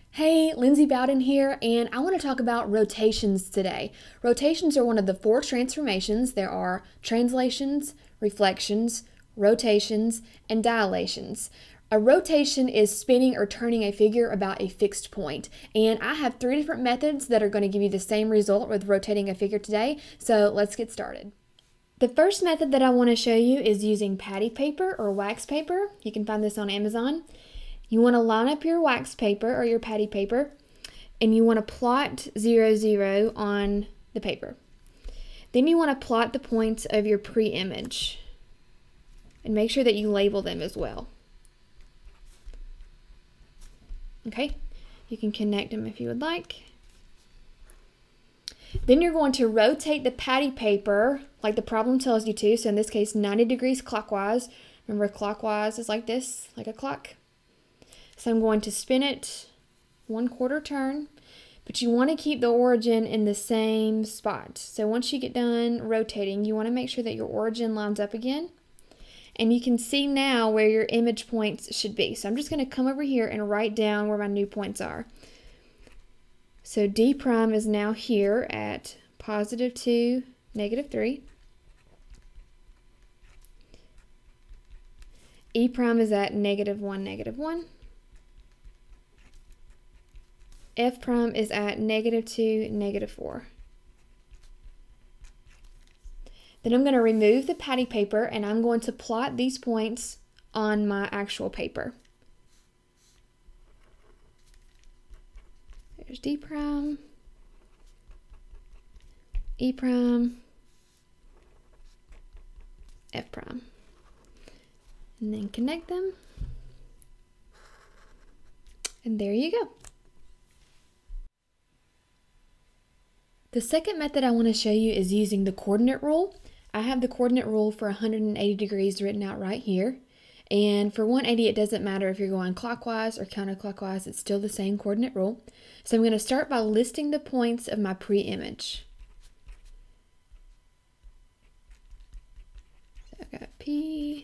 Hey, Lindsay Bowden here, and I want to talk about rotations today. Rotations are one of the four transformations. There are translations, reflections, rotations, and dilations. A rotation is spinning or turning a figure about a fixed point. And I have three different methods that are going to give you the same result with rotating a figure today. So let's get started. The first method that I want to show you is using paddy paper or wax paper. You can find this on Amazon. You want to line up your wax paper or your paddy paper, and you want to plot 0, 0 on the paper. Then you want to plot the points of your pre-image, and make sure that you label them as well. Okay, you can connect them if you would like. Then you're going to rotate the paddy paper like the problem tells you to, so in this case 90 degrees clockwise. Remember, clockwise is like this, like a clock. So I'm going to spin it 1/4 turn, but you want to keep the origin in the same spot. So once you get done rotating, you want to make sure that your origin lines up again. And you can see now where your image points should be. So I'm just going to come over here and write down where my new points are. So D prime is now here at +2, -3. E prime is at -1, -1. F prime is at -2, -4. Then I'm going to remove the paddy paper and I'm going to plot these points on my actual paper. There's D prime, E prime, F prime. And then connect them. And there you go. The second method I want to show you is using the coordinate rule. I have the coordinate rule for 180 degrees written out right here. And for 180, it doesn't matter if you're going clockwise or counterclockwise, it's still the same coordinate rule. So I'm going to start by listing the points of my pre-image. So I've got P,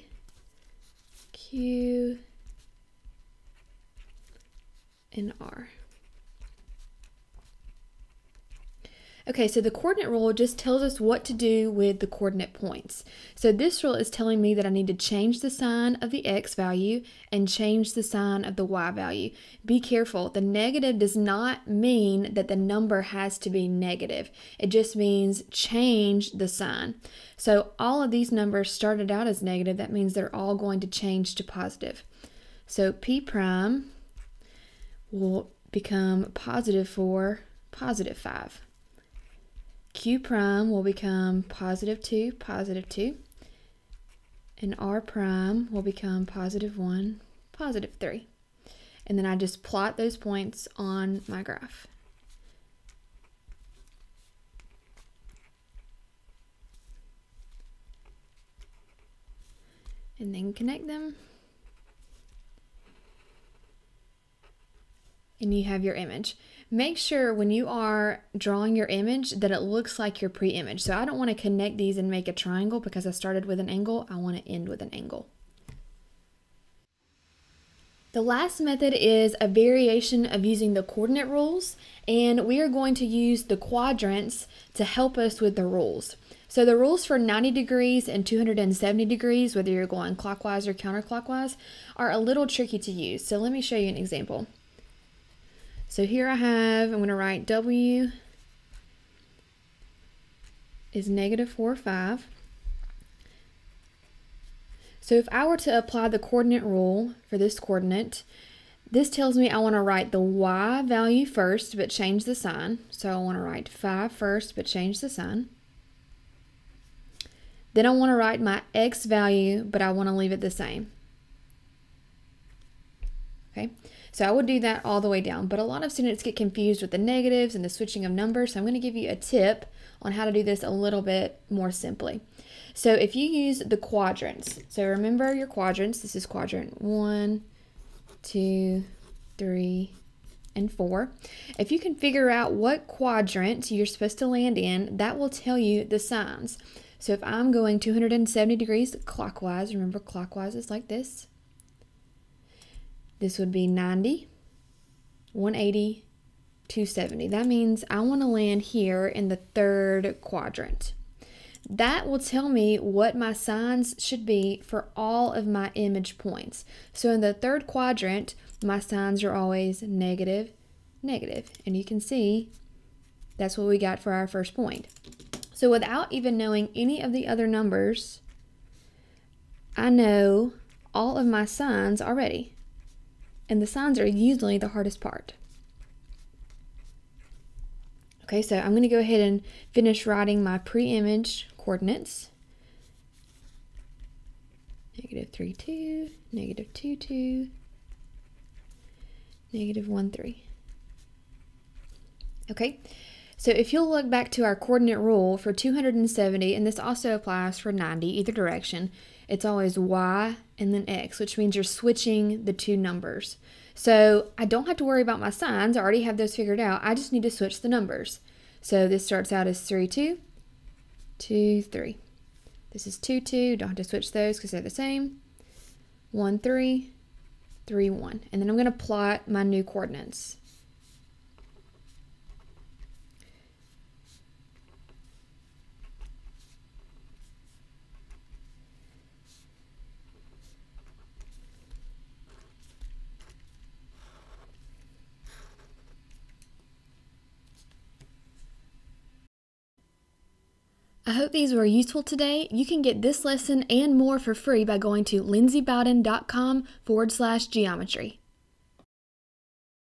Q, and R. Okay, so the coordinate rule just tells us what to do with the coordinate points. So this rule is telling me that I need to change the sign of the x value and change the sign of the y value. Be careful, the negative does not mean that the number has to be negative. It just means change the sign. So all of these numbers started out as negative. That means they're all going to change to positive. So P prime will become +4, +5. Q prime will become +2, +2, and R prime will become +1, +3. And then I just plot those points on my graph. And then connect them. And you have your image. Make sure when you are drawing your image that it looks like your pre-image. So I don't want to connect these and make a triangle because I started with an angle. I want to end with an angle. The last method is a variation of using the coordinate rules, and we are going to use the quadrants to help us with the rules. So the rules for 90 degrees and 270 degrees, whether you're going clockwise or counterclockwise, are a little tricky to use. So let me show you an example. So here I'm going to write W is -4, 5. So if I were to apply the coordinate rule for this coordinate, this tells me I want to write the y value first, but change the sign. So I want to write 5 first, but change the sign. Then I want to write my x value, but I want to leave it the same. Okay, so I would do that all the way down, but a lot of students get confused with the negatives and the switching of numbers, so I'm going to give you a tip on how to do this a little bit more simply. So if you use the quadrants, so remember your quadrants, this is quadrant 1, 2, 3, and 4. If you can figure out what quadrant you're supposed to land in, that will tell you the signs. So if I'm going 270 degrees clockwise, remember clockwise is like this. This would be 90, 180, 270. That means I want to land here in the third quadrant. That will tell me what my signs should be for all of my image points. So in the third quadrant, my signs are always negative, negative. And you can see that's what we got for our first point. So without even knowing any of the other numbers, I know all of my signs already. And the signs are usually the hardest part. Okay, so I'm going to go ahead and finish writing my pre-image coordinates. Negative 3, 2, negative 2, 2, negative 1, 3. Okay, so if you'll look back to our coordinate rule for 270, and this also applies for 90, either direction, it's always y and then x, which means you're switching the two numbers. So I don't have to worry about my signs. I already have those figured out. I just need to switch the numbers. So this starts out as 3, 2, 2, 3. This is 2, 2. Don't have to switch those because they're the same. 1, 3, 3, 1. And then I'm going to plot my new coordinates. I hope these were useful today. You can get this lesson and more for free by going to lindsaybowden.com/geometry.